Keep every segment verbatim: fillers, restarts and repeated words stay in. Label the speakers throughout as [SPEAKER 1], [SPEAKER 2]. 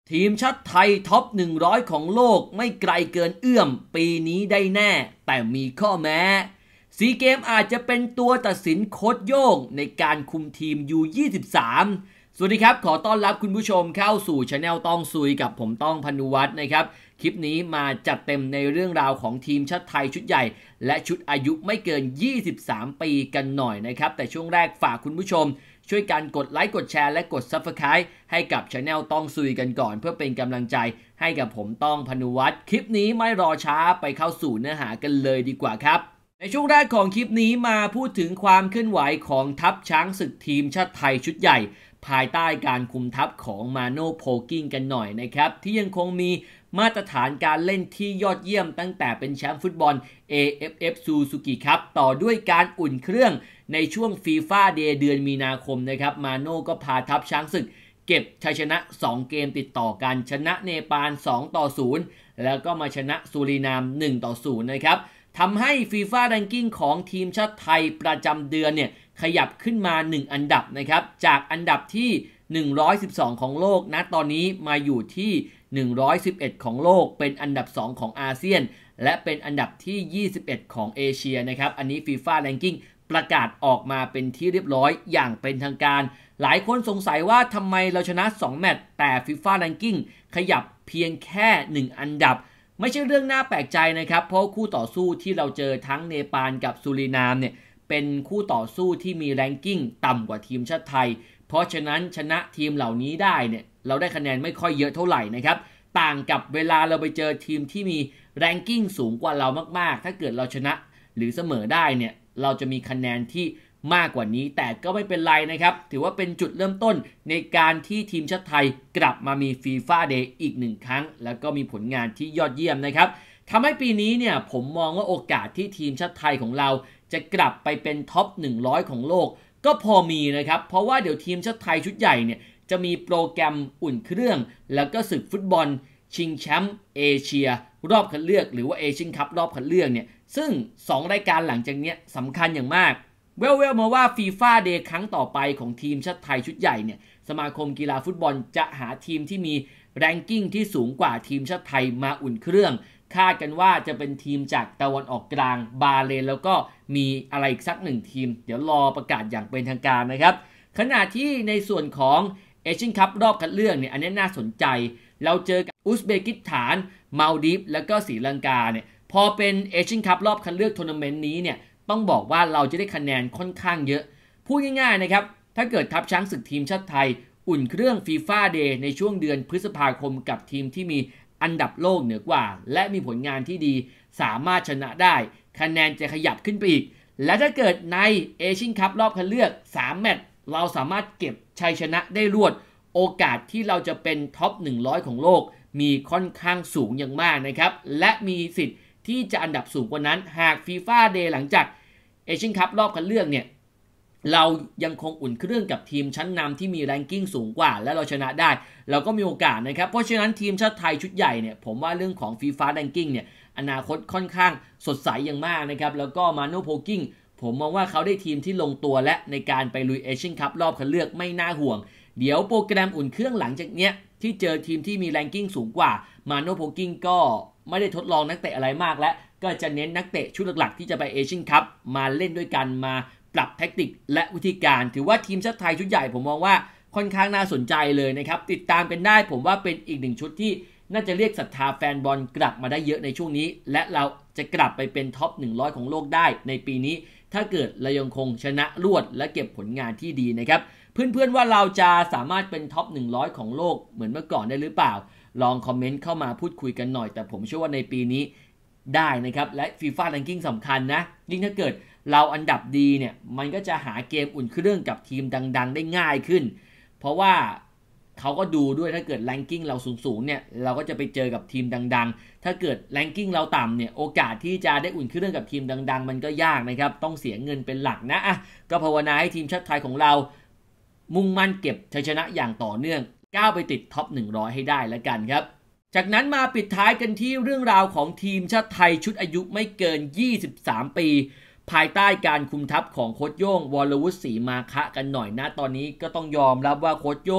[SPEAKER 1] ทีมชาติไทยท็อปหนึ่งร้อยของโลกไม่ไกลเกินเอื้อมปีนี้ได้แน่แต่มีข้อแม้ซีเกมอาจจะเป็นตัวตัดสินโค้ชโย่งในการคุมทีม ยู ยี่สิบสาม สวัสดีครับขอต้อนรับคุณผู้ชมเข้าสู่ Channel ต้องซุยกับผมต้องพนุวัฒน์นะครับคลิปนี้มาจัดเต็มในเรื่องราวของทีมชาติไทยชุดใหญ่และชุดอายุไม่เกินยี่สิบสามปีกันหน่อยนะครับแต่ช่วงแรกฝากคุณผู้ชมช่วยกันกดไลค์กดแชร์และกด ซับสไครบ์ ให้กับ Channel ต้องซุยกันก่อนเพื่อเป็นกำลังใจให้กับผมต้องพนุวัฒน์คลิปนี้ไม่รอช้าไปเข้าสู่เนื้อหากันเลยดีกว่าครับในช่วงแรกของคลิปนี้มาพูดถึงความเคลื่อนไหวของทัพช้างศึกทีมชาติไทยชุดใหญ่ภายใต้การคุมทัพของมาโน่โพกิ้งกันหน่อยนะครับที่ยังคงมีมาตรฐานการเล่นที่ยอดเยี่ยมตั้งแต่เป็นแชมป์ฟุตบอล เอ เอฟ เอฟ Suzuki Cup ต่อด้วยการอุ่นเครื่องในช่วง FIFA Day เดือนมีนาคมนะครับมาโน่ก็พาทัพช้างศึกเก็บชัยชนะสองเกมติดต่อกันชนะเนปาลสองต่อศูนย์แล้วก็มาชนะสุรินามหนึ่งต่อศูนย์นะครับทำให้ FIFA Ranking ของทีมชาติไทยประจำเดือนเนี่ยขยับขึ้นมาหนึ่งอันดับนะครับจากอันดับที่หนึ่งร้อยสิบสองของโลกนะตอนนี้มาอยู่ที่หนึ่งร้อยสิบเอ็ดของโลกเป็นอันดับสองของอาเซียนและเป็นอันดับที่ยี่สิบเอ็ดของเอเชียนะครับอันนี้ FIFA Ranking ประกาศออกมาเป็นที่เรียบร้อยอย่างเป็นทางการหลายคนสงสัยว่าทำไมเราชนะสองแมตช์แต่ FIFA Ranking ขยับเพียงแค่หนึ่งอันดับไม่ใช่เรื่องน่าแปลกใจนะครับเพราะคู่ต่อสู้ที่เราเจอทั้งเนปาลกับสุรินามเนี่ยเป็นคู่ต่อสู้ที่มีแรงกิ้งต่ำกว่าทีมชาติไทยเพราะฉะนั้นชนะทีมเหล่านี้ได้เนี่ยเราได้คะแนนไม่ค่อยเยอะเท่าไหร่นะครับต่างกับเวลาเราไปเจอทีมที่มีแรงกิ้งสูงกว่าเรามากๆถ้าเกิดเราชนะหรือเสมอได้เนี่ยเราจะมีคะแนนที่มากกว่านี้แต่ก็ไม่เป็นไรนะครับถือว่าเป็นจุดเริ่มต้นในการที่ทีมชาติไทยกลับมามี FIFA Day อีกหนึ่งครั้งแล้วก็มีผลงานที่ยอดเยี่ยมนะครับทำให้ปีนี้เนี่ยผมมองว่าโอกาสที่ทีมชาติไทยของเราจะกลับไปเป็นท็อปหนึ่งร้อยของโลกก็พอมีนะครับเพราะว่าเดี๋ยวทีมชาติไทยชุดใหญ่เนี่ยจะมีโปรแกรมอุ่นเครื่องแล้วก็ศึกฟุตบอลชิงแชมป์เอเชียรอบคัดเลือกหรือว่าเอเชียนคัพรอบคัดเลือกเนี่ยซึ่งสองรายการหลังจากนี้สำคัญอย่างมากเวลๆมาว่า FIFA Day ครั้งต่อไปของทีมชาติไทยชุดใหญ่เนี่ยสมาคมกีฬาฟุตบอลจะหาทีมที่มีแรงกิ้งที่สูงกว่าทีมชาติไทยมาอุ่นเครื่องคาดกันว่าจะเป็นทีมจากตะวันออกกลางบาเลนแล้วก็มีอะไรอีกสักหนึ่งทีมเดี๋ยวรอประกาศอย่างเป็นทางการนะครับขณะที่ในส่วนของเอเชียนคัพรอบคัดเลือกเนี่ยอันนี้น่าสนใจเราเจอกับอุซเบกิสถานมาลดีฟแล้วก็ศรีลังกาเนี่ยพอเป็นเอเชียนคัพรอบคัดเลือกทัวร์นาเมนต์นี้เนี่ยต้องบอกว่าเราจะได้คะแนนค่อนข้างเยอะพูดง่ายๆนะครับถ้าเกิดทัพช้างศึกทีมชาติไทยอุ่นเครื่อง FIFA Day ในช่วงเดือนพฤษภาคมกับทีมที่มีอันดับโลกเหนือกว่าและมีผลงานที่ดีสามารถชนะได้คะแนนจะขยับขึ้นไปอีกและถ้าเกิดในเอเชียนคัพรอบคัดเลือกสามแมตช์เราสามารถเก็บชัยชนะได้รวดโอกาสที่เราจะเป็นท็อปหนึ่งร้อยของโลกมีค่อนข้างสูงอย่างมากนะครับและมีสิทธิ์ที่จะอันดับสูงกว่านั้นหาก FIFA Day หลังจากเอเชียนคัพรอบคัดเลือกเนี่ยเรายังคงอุ่นเครื่องกับทีมชั้นนำที่มีแรงกิ้งสูงกว่าและเราชนะได้เราก็มีโอกาสนะครับเพราะฉะนั้นทีมชาติไทยชุดใหญ่เนี่ยผมว่าเรื่องของ FIFA Ranking เนี่ยอนาคตค่อนข้างสดใสอย่างมากนะครับแล้วก็มาโน่โพกิ้งผมมองว่าเขาได้ทีมที่ลงตัวและในการไปลุยเอเชียนคัพรอบคัดเลือกไม่น่าห่วงเดี๋ยวโปรแกรมอุ่นเครื่องหลังจากเนี้ยที่เจอทีมที่มีแรงกิ้งสูงกว่ามาโน่โพกิ้งก็ไม่ได้ทดลองนักเตะอะไรมากและก็จะเน้นนักเตะชุดหลักๆที่จะไปเอเชียนคัพมาเล่นด้วยกันมาปรับแทคติกและวิธีการถือว่าทีมชาติไทยชุดใหญ่ผมมองว่าค่อนข้างน่าสนใจเลยนะครับติดตามกันได้ผมว่าเป็นอีกหนึ่งชุดที่น่าจะเรียกศรัทธาแฟนบอลกลับมาได้เยอะในช่วงนี้และเราจะกลับไปเป็นท็อปหนึ่งร้อยของโลกได้ในปีนี้ถ้าเกิดเรายังคงชนะรวดและเก็บผลงานที่ดีนะครับเพื่อนๆว่าเราจะสามารถเป็นท็อปหนึ่งร้อยของโลกเหมือนเมื่อก่อนได้หรือเปล่าลองคอมเมนต์เข้ามาพูดคุยกันหน่อยแต่ผมเชื่อว่าในปีนี้ได้นะครับและ FIFA Ranking สำคัญนะยิ่งถ้าเกิดเราอันดับดีเนี่ยมันก็จะหาเกมอุ่นเครื่องกับทีมดังๆได้ง่ายขึ้นเพราะว่าเขาก็ดูด้วยถ้าเกิดแรงกิ้งเราสูงๆเนี่ยเราก็จะไปเจอกับทีมดังๆถ้าเกิดแรงกิ้งเราต่ำเนี่ยโอกาสที่จะได้อุ่นเครื่องกับทีมดังๆมันก็ยากนะครับต้องเสียเงินเป็นหลักนะอ่ะก็ภาวนาให้ทีมชาติไทยของเรามุ่งมั่นเก็บชัยชนะอย่างต่อเนื่องก้าวไปติดท็อปหนึ่งร้อยให้ได้แล้วกันครับจากนั้นมาปิดท้ายกันที่เรื่องราวของทีมชาติไทยชุดอายุไม่เกินยี่สิบสามปีภายใต้การคุมทัพของโค้ชโย่งวรวุฒิศรีมาคะกันหน่อยนะตอนนี้ก็ต้องยอมรับว่าโค้ชโย่ง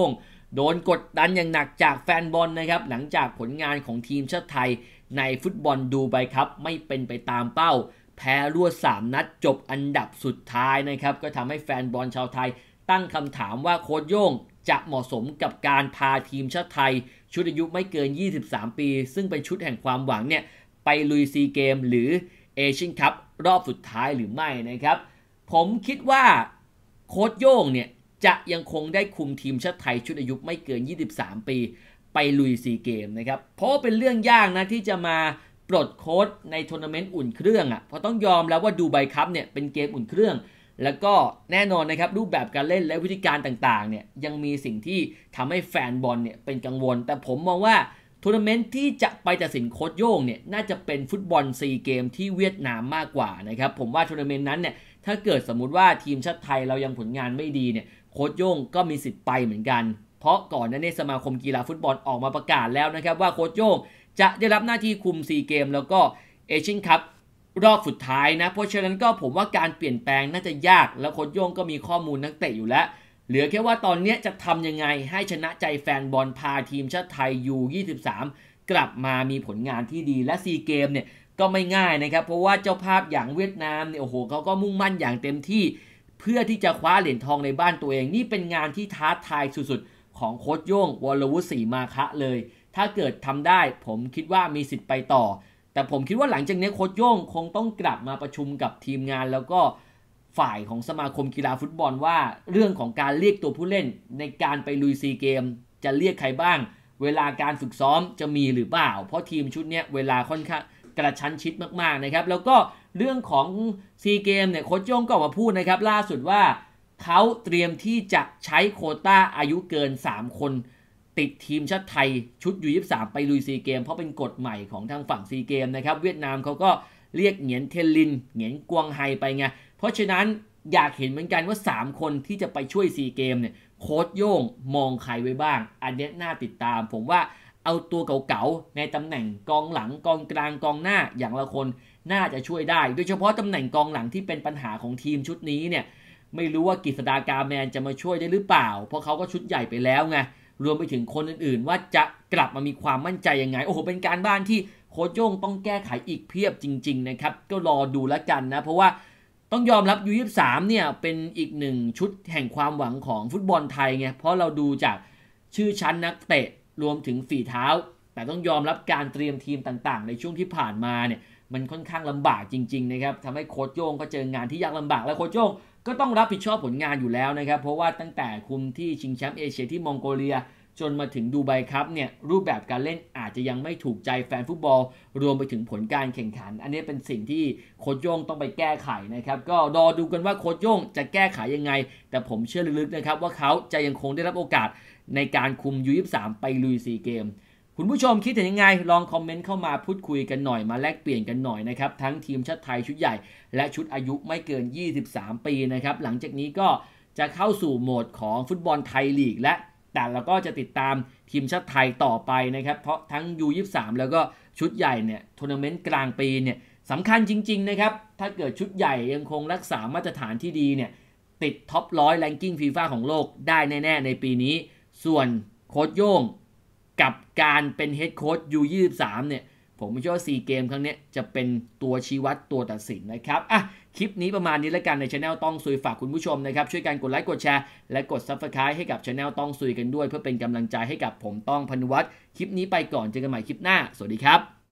[SPEAKER 1] โดนกดดันอย่างหนักจากแฟนบอลนะครับหลังจากผลงานของทีมชาติไทยในฟุตบอลดูไบครับไม่เป็นไปตามเป้าแพ้รวดสามนัดจบอันดับสุดท้ายนะครับก็ทำให้แฟนบอลชาวไทยตั้งคำถามว่าโค้ชโย่งจะเหมาะสมกับการพาทีมชาติไทยชุดอายุไม่เกินยี่สิบสามปีซึ่งเป็นชุดแห่งความหวังเนี่ยไปลุยซีเกมหรือเอเชียนคัพรอบสุดท้ายหรือไม่นะครับผมคิดว่าโค้ชโย่งเนี่ยจะยังคงได้คุมทีมชาติไทยชุดอายุไม่เกินยี่สิบสามปีไปลุยซีเกมนะครับเพราะเป็นเรื่องยากนะที่จะมาปลดโค้ชในทัวร์นาเมนต์อุ่นเครื่องอ่ะเพราะต้องยอมแล้วว่าดูไบคัพเนี่ยเป็นเกมอุ่นเครื่องแล้วก็แน่นอนนะครับรูปแบบการเล่นและวิธีการต่างๆเนี่ยยังมีสิ่งที่ทำให้แฟนบอลเนี่ยเป็นกังวลแต่ผมมองว่าทัวร์นาเมนต์ที่จะไปตัดสินโค้ชโย่งเนี่ยน่าจะเป็นฟุตบอลซีเกมที่เวียดนามมากกว่านะครับผมว่าทัวร์นาเมนต์นั้นเนี่ยถ้าเกิดสมมุติว่าทีมชาติไทยเรายังผลงานไม่ดีเนี่ยโค้ชโย่งก็มีสิทธิ์ไปเหมือนกันเพราะก่อนหน้านี้สมาคมกีฬาฟุตบอลออกมาประกาศแล้วนะครับว่าโค้ชโย่งจะได้รับหน้าที่คุมซีเกมแล้วก็เอเชียนคัพรอบสุดท้ายนะเพราะฉะนั้นก็ผมว่าการเปลี่ยนแปลงน่าจะยากแล้วโค้ชโย่งก็มีข้อมูลนักเตะอยู่แล้วเหลือแค่ว่าตอนนี้จะทำยังไงให้ชนะใจแฟนบอลพาทีมชาติไทย ยู ยี่สิบสาม กลับมามีผลงานที่ดีและซีเกมเนี่ยก็ไม่ง่ายนะครับเพราะว่าเจ้าภาพอย่างเวียดนามเนี่ยโอ้โหเขาก็มุ่งมั่นอย่างเต็มที่เพื่อที่จะคว้าเหรียญทองในบ้านตัวเองนี่เป็นงานที่ท้าทายสุดๆของโค้ชโย่งวรวุฒิศรีมาคะเลยถ้าเกิดทำได้ผมคิดว่ามีสิทธิ์ไปต่อแต่ผมคิดว่าหลังจากนี้โค้ชโย่งคงต้องกลับมาประชุมกับทีมงานแล้วก็ฝ่ายของสมาคมกีฬาฟุตบอลว่าเรื่องของการเรียกตัวผู้เล่นในการไปลุยซีเกมจะเรียกใครบ้างเวลาการฝึกซ้อมจะมีหรือเปล่าเพราะทีมชุดนี้เวลาค่อนข้างกระชั้นชิดมากๆนะครับแล้วก็เรื่องของซีเกมเนี่ยโค้ชโย่งก็ออกมาพูดนะครับล่าสุดว่าเขาเตรียมที่จะใช้โควต้าอายุเกินสามคนติดทีมชาติไทยชุด ยู ยี่สิบสาม ไปลุยซีเกมเพราะเป็นกฎใหม่ของทางฝั่งซีเกมนะครับเวียดนามเขาก็เรียกเหงียนเทนลินเหงียนกวงไฮไปไงเพราะฉะนั้นอยากเห็นเหมือนกันว่าสามคนที่จะไปช่วยซีเกมเนี่ยโค้ชโย่งมองใครไว้บ้างอันนี้น่าติดตามผมว่าเอาตัวเก่าๆในตำแหน่งกองหลังกองกลางกองหน้าอย่างละคนน่าจะช่วยได้โดยเฉพาะตำแหน่งกองหลังที่เป็นปัญหาของทีมชุดนี้เนี่ยไม่รู้ว่ากฤษฎากาแมนจะมาช่วยได้หรือเปล่าเพราะเขาก็ชุดใหญ่ไปแล้วไงรวมไปถึงคนอื่นๆว่าจะกลับมามีความมั่นใจยังไงโอ้โหเป็นการบ้านที่โค้ชโย่งต้องแก้ไขอีกเพียบจริงๆนะครับก็รอดูแล้วกันนะเพราะว่าต้องยอมรับ ยู ยี่สิบสาม เนี่ยเป็นอีกหนึ่งชุดแห่งความหวังของฟุตบอลไทยไงเพราะเราดูจากชื่อชั้นนักเตะรวมถึงฝีเท้าแต่ต้องยอมรับการเตรียมทีมต่างๆในช่วงที่ผ่านมาเนี่ยมันค่อนข้างลำบากจริงๆนะครับทำให้โค้ชโย่งก็เจองานที่ยากลำบากและโค้ชโย่งก็ต้องรับผิดชอบผลงานอยู่แล้วนะครับเพราะว่าตั้งแต่คุมที่ชิงแชมป์เอเชียที่มองโกเลียจนมาถึงดูไบครับเนี่ยรูปแบบการเล่นอาจจะยังไม่ถูกใจแฟนฟุตบอลรวมไปถึงผลการแข่งขันอันนี้เป็นสิ่งที่โค้ชโย่งต้องไปแก้ไขนะครับก็รอดูกันว่าโค้ชโย่งจะแก้ไขยังไงแต่ผมเชื่อลึกๆนะครับว่าเขาจะยังคงได้รับโอกาสในการคุม ยู ยี่สิบสาม ไปลุยซีเกมคุณผู้ชมคิดเห็นยังไงลองคอมเมนต์เข้ามาพูดคุยกันหน่อยมาแลกเปลี่ยนกันหน่อยนะครับทั้งทีมชาติไทยชุดใหญ่และชุดอายุไม่เกินยี่สิบสามปีนะครับหลังจากนี้ก็จะเข้าสู่โหมดของฟุตบอลไทยลีกและแต่เราก็จะติดตามทีมชาติไทยต่อไปนะครับเพราะทั้ง ยู ยี่สิบสาม แล้วก็ชุดใหญ่เนี่ยทัวร์นาเมนต์กลางปีเนี่ยสำคัญจริงๆนะครับถ้าเกิดชุดใหญ่ยังคงรักษามาตรฐานที่ดีเนี่ยติดท็อปร้อยแรงกิ้งฟีฟ่าของโลกได้แน่ๆในปีนี้ส่วนโค้ชโย่งกับการเป็นเฮดโค้ช ยู ยี่สิบสาม เนี่ยผมเชื่อว่าซีเกมครั้งนี้จะเป็นตัวชี้วัดตัวตัดสินนะครับอ่ะคลิปนี้ประมาณนี้แล้วกันใน Channel ต้องซุยฝากคุณผู้ชมนะครับช่วยกันกดไลค์กดแชร์และกด ซับสไครบ์ ให้กับ Channel ต้องซุยกันด้วยเพื่อเป็นกำลังใจให้กับผมต้องพนุวัฒน์คลิปนี้ไปก่อนเจอกันใหม่คลิปหน้าสวัสดีครับ